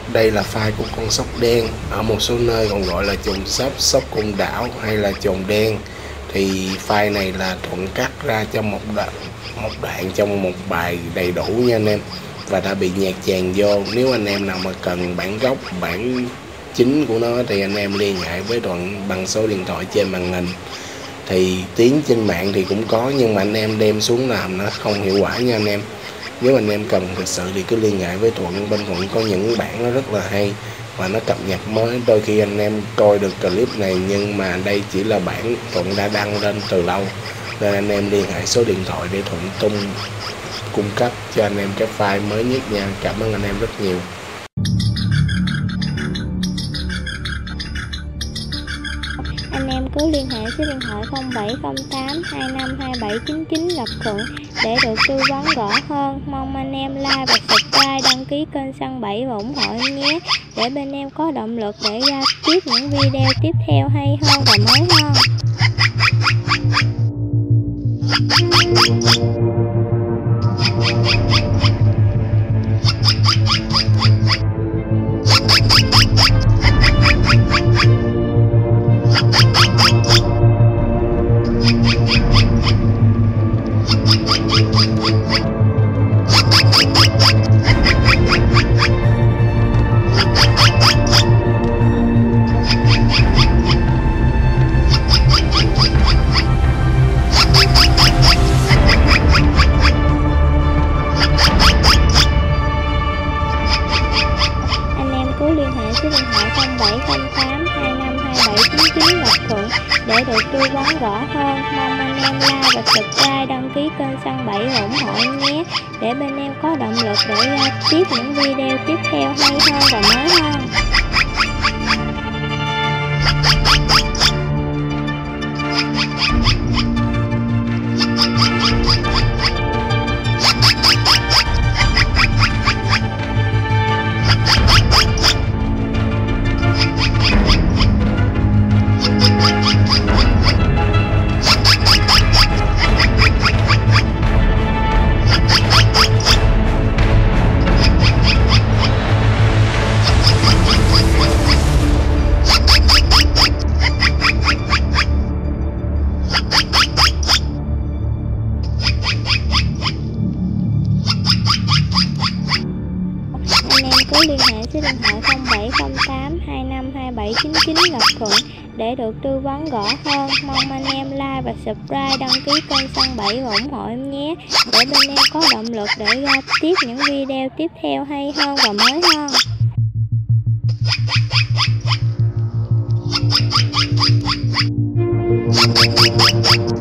Đây là file của con sóc đen, ở một số nơi còn gọi là chồn sóc, sóc côn đảo hay là chồn đen. Thì file này là Thuận cắt ra cho một đoạn trong một bài đầy đủ nha anh em, và đã bị nhạc tràn vô. Nếu anh em nào mà cần bản gốc, bản chính của nó thì anh em liên hệ với Thuận bằng số điện thoại trên màn hình. Thì tiếng trên mạng thì cũng có, nhưng mà anh em đem xuống làm nó không hiệu quả nha anh em. Nếu anh em cần thực sự thì cứ liên hệ với Thuận, bên Thuận có những bản nó rất là hay và nó cập nhật mới. Đôi khi anh em coi được clip này nhưng mà đây chỉ là bản Thuận đã đăng lên từ lâu, nên anh em liên hệ số điện thoại để Thuận cung cấp cho anh em cái file mới nhất nha. Cảm ơn anh em rất nhiều. Anh em cứ liên hệ số điện thoại 0708 252799 Lộc Thuận để được tư vấn rõ hơn. Mong anh em like và subscribe, đăng ký kênh Săn Bẫy và ủng hộ em nhé, để bên em có động lực để ra tiếp những video tiếp theo hay hơn và mới hơn. Liên hệ số điện thoại 0708 252799 Lộc Thuận để được tư vấn rõ hơn. Mong anh em like và subscribe, đăng ký kênh Săn Bẫy và ủng hộ em nhé, để bên em có động lực để ra tiếp những video tiếp theo hay hơn và mới hơn. Cứ liên hệ số điện thoại 0708 252799 Lộc Thuận để được tư vấn rõ hơn. Mong anh em like và subscribe, đăng ký kênh Săn Bẫy và ủng hộ em nhé, để bên em có động lực để ra tiếp những video tiếp theo hay hơn và mới hơn.